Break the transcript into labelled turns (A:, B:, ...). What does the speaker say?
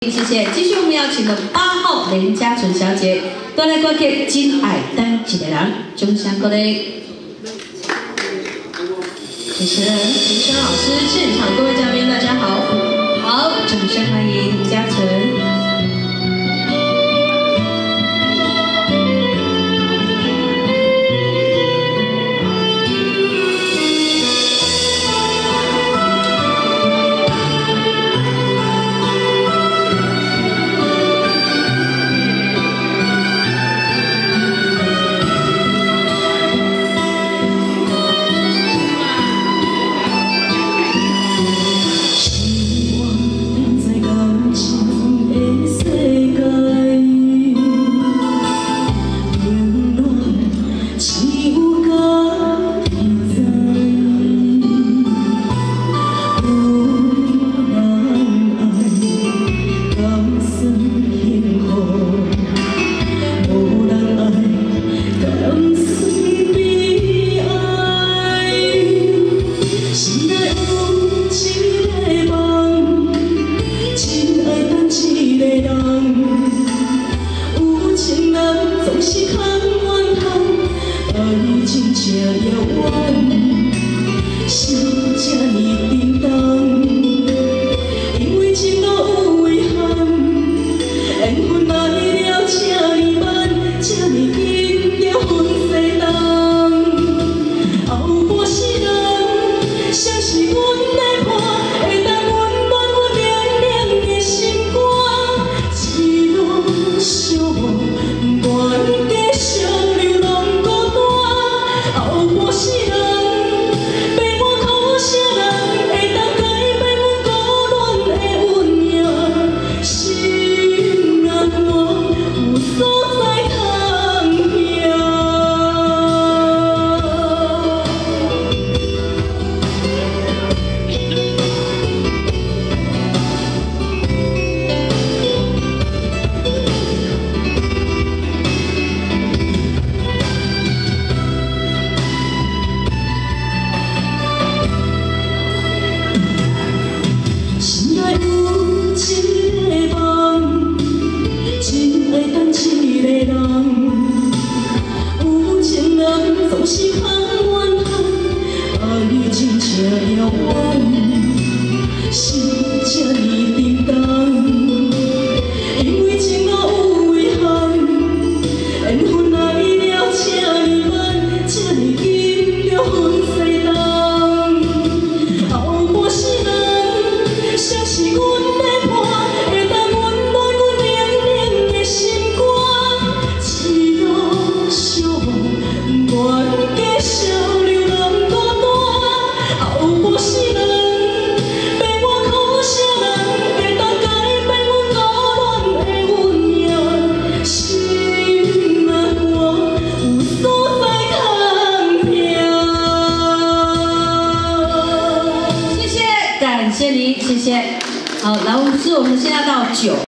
A: 谢谢。继续我们邀请的8号林嘉纯小姐，带来歌曲《真爱等一个人》，掌声鼓励。主持人林轩老师，现场各位嘉宾大家好，好，掌声欢迎林嘉纯。
B: 总是看怨叹，爱情这遥远，心这呢沉重，因为情路有遗憾，缘分来了这呢慢，这呢紧要分西东。后半世人，谁是阮的伴，会当温暖阮凉凉的心肝，一路相望。 心内有一个梦，真爱等一个人。有情人总是看怨叹，爱情这遥远，心这呢沉重。因为情路有遗憾，缘分来了这呢慢，这呢紧要分西东。后半世人。 谁是阮的伴，会当温暖阮凉凉的心肝，一路相望，愿继续流浪孤单。后半世人，陪我苦相人，会当改变阮孤单的温柔，心若我有所在通
A: 谢谢，感谢您，谢谢。好，来，我们现在到9。